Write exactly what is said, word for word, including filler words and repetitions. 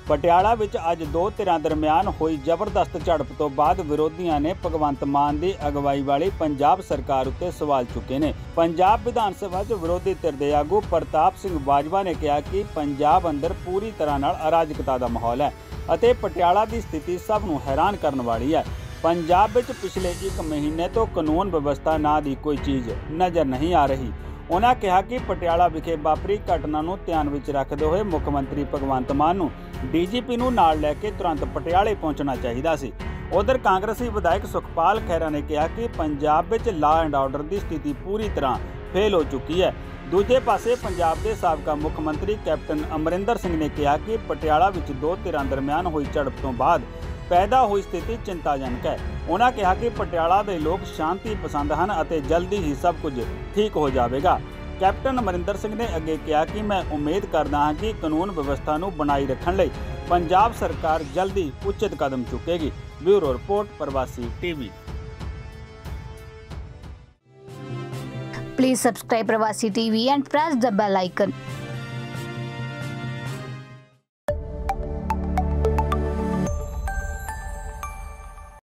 ਪਟਿਆਲਾ ਵਿੱਚ ਅੱਜ ਦੋ ਧਿਰਾਂ ਦਰਮਿਆਨ ਹੋਈ ਜ਼ਬਰਦਸਤ ਝੜਪ ਤੋਂ ਬਾਅਦ ਵਿਰੋਧੀਆਂ ਨੇ ਭਗਵੰਤ ਮਾਨ ਦੀ ਅਗਵਾਈ ਵਾਲੀ ਪੰਜਾਬ ਸਰਕਾਰ ਉੱਤੇ ਸਵਾਲ ਚੁੱਕੇ ਨੇ। ਪੰਜਾਬ ਵਿਧਾਨ ਸਭਾ 'ਚ ਵਿਰੋਧੀ ਧਿਰ ਦੇ ਆਗੂ ਪ੍ਰਤਾਪ ਸਿੰਘ ਬਾਜਵਾ ਨੇ ਕਿਹਾ ਕਿ ਪੰਜਾਬ ਅੰਦਰ ਪੂਰੀ ਤਰ੍ਹਾਂ ਨਾਲ ਅਰਾਜਕਤਾ ਦਾ ਮਾਹੌਲ ਹੈ ਅਤੇ ਪਟਿਆਲਾ ਦੀ ਸਥਿਤੀ ਸਭ ਨੂੰ ਹੈਰਾਨ ਕਰਨ ਵਾਲੀ ਹੈ। ਪੰਜਾਬ ਵਿੱਚ ਪਿਛਲੇ ਇੱਕ ਮਹੀਨੇ ਤੋਂ ਕਾਨੂੰਨ ਵਿਵਸਥਾ ਨਾਂ ਦੀ ਕੋਈ ਚੀਜ਼ ਨਜ਼ਰ ਨਹੀਂ ਆ ਰਹੀ। उन्होंने कहा कि पटियाला विखे वापरी घटना नूं ध्यान विच रखते हुए मुख मंत्री भगवंत मान नूं डी जी पी नूं नाल लैके तुरंत पटियाले पहुंचना चाहिए सी। उधर कांग्रेसी विधायक सुखपाल खैरा ने कहा कि पंजाब विच लॉ एंड ऑर्डर की स्थिति पूरी तरह फेल हो चुकी है। दूजे पासे पंजाब के साबका मुख मंत्री कैप्टन अमरिंदर सिंह ने कहा कि पटियाला विच दो धिरां दरमियान हुई झड़प तो बाद पैदा हुई स्थिति चिंताजनक है। उन्होंने कहा कि पटियाला के लोग शांति पसंद हैं और जल्दी ही सब कुछ ठीक हो जाएगा। कैप्टन अमरिंदर सिंह ने अगे कहा कि मैं उम्मीद करता हाँ कि कानून व्यवस्था नूं बनाई रखने लई पंजाब सरकार जल्दी उचित कदम चुकेगी। Bureau report Pravasi TV. Please subscribe Pravasi T V and press the bell icon.